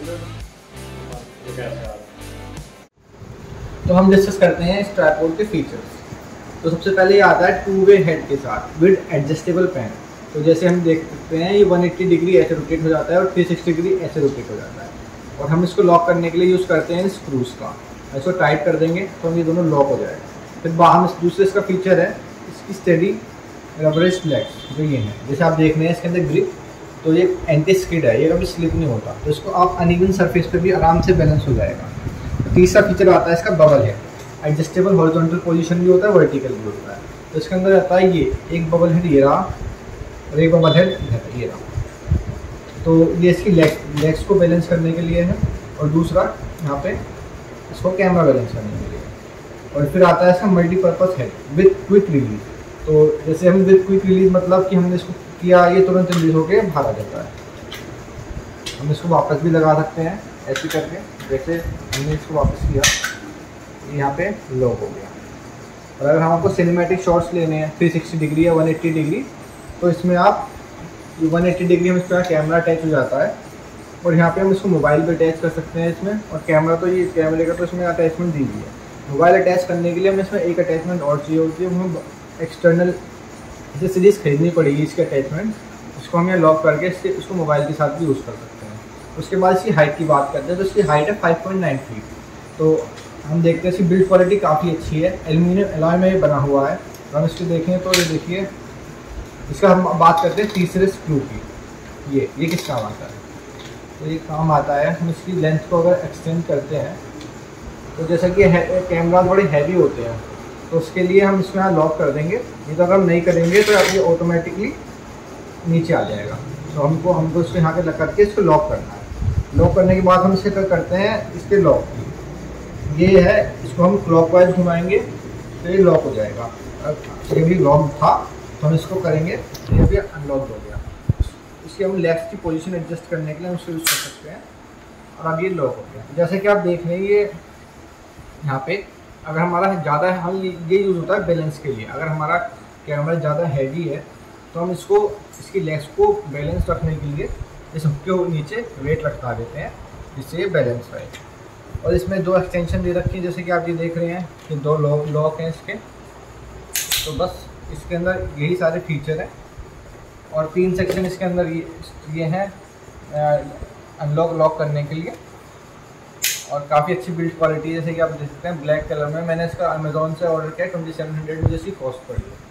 तो हम डिस्कस करते हैं इस ट्राइपॉड के फीचर्स। तो सबसे पहले ये आता है 2 वे हेड के साथ विद एडजस्टेबल पेन। तो जैसे हम देख सकते हैं ये 180 डिग्री ऐसे रोटेट हो जाता है और 360 डिग्री ऐसे रोटेट हो जाता है। और हम इसको लॉक करने के लिए यूज़ करते हैं स्क्रूज का। इसको टाइट कर देंगे तो हम ये दोनों लॉक हो जाएगा। फिर हम इस दूसरे इसका फीचर है इसकी स्टेडी रबरेज लेग्स, जो ये है जैसे आप देख रहे हैं इसके अंदर ग्रिप। तो ये एंटी स्किड है, ये कभी स्लिप नहीं होता। तो इसको आप अनइवन सरफेस पे भी आराम से बैलेंस हो जाएगा। तो तीसरा फीचर आता है इसका bubble head. Adjustable horizontal position भी होता है, वर्टिकल भी होता है। तो इसके अंदर आता है ये एक बबल हेड ये रहा और एक बबल हेड ये रहा। तो ये इसकी लेग्स को बैलेंस करने के लिए है और दूसरा यहाँ पे इसको कैमरा बैलेंस करने के लिए। और फिर आता है इसका multipurpose head with quick release. तो जैसे हम विद क्विक रिलीज मतलब कि हमने इसको किया ये तुरंत रिलीज होकर बाहर आ जाता है। हम इसको वापस भी लगा सकते हैं ऐसे करके, जैसे हमने इसको वापस किया यहाँ पे लॉक हो गया। और अगर हम आपको सिनेमैटिक शॉट्स लेने हैं 360 डिग्री या 180 डिग्री, तो इसमें आप 180 डिग्री में इसका कैमरा अटैच हो जाता है और यहाँ पे हम इसको मोबाइल पे अटैच कर सकते हैं इसमें। और कैमरा तो ये कैमरे का तो इसमें अटैचमेंट दी हुई है। मोबाइल अटैच करने के लिए हमें इसमें एक अटैचमेंट और चाहिए होती है, हम एक्सटर्नल इसे सीरीज़ खरीदनी पड़ेगी इसके अटैचमेंट। इसको हम यहाँ लॉक करके इसको मोबाइल के साथ भी यूज़ कर सकते हैं। उसके बाद इसकी हाइट की बात करते हैं तो इसकी हाइट है 5.9 फीट। तो हम देखते हैं इसकी बिल्ड क्वालिटी काफ़ी अच्छी है, एल्यूमिनियम एलॉय में ये बना हुआ है। तो हम इसको देखें तो ये देखिए इसका हम बात करते हैं तीसरे स्क्रू की। ये किस काम आता है? तो ये काम आता है हम इसकी लेंथ को अगर एक्सटेंड करते हैं तो जैसा कि कैमरा बड़े हैवी होते हैं तो उसके लिए हम इसमें यहाँ लॉक कर देंगे। नहीं तो अगर हम नहीं करेंगे तो ये ऑटोमेटिकली नीचे आ जाएगा। तो हमको इसको यहाँ पे लग करके इसको लॉक करना है। लॉक करने के बाद हम इसे करते हैं इसके लॉक की। ये है, इसको हम क्लॉकवाइज घुमाएंगे तो ये लॉक हो जाएगा। ये भी लॉक था तो हम इसको करेंगे, ये भी अनलॉक हो गया। इसके हम लेग्स की पोजीशन एडजस्ट करने के लिए हम इसको यूज़ कर सकते हैं। और अब ये लॉक हो गया। जैसे कि आप देख रहे हैं ये यहाँ पे अगर हमारा ज़्यादा है, हम ये यूज़ होता है बैलेंस के लिए। अगर हमारा कैमरा ज़्यादा हैवी है तो हम इसकी लेग्स को बैलेंस रखने के लिए इस हुक के नीचे वेट रखा देते हैं जिससे ये बैलेंस रहे। और इसमें 2 एक्सटेंशन दे रखी है जैसे कि आप ये देख रहे हैं कि 2 लॉक हैं इसके। तो बस इसके अंदर यही सारे फीचर हैं और 3 सेक्शन इसके अंदर ये हैं अनलॉक लॉक करने के लिए। और काफ़ी अच्छी बिल्ड क्वालिटी है जैसे कि आप देख सकते हैं ब्लैक कलर में। मैंने इसका अमेज़ॉन से ऑर्डर किया 2700 में जैसी कॉस्ट पड़ी है।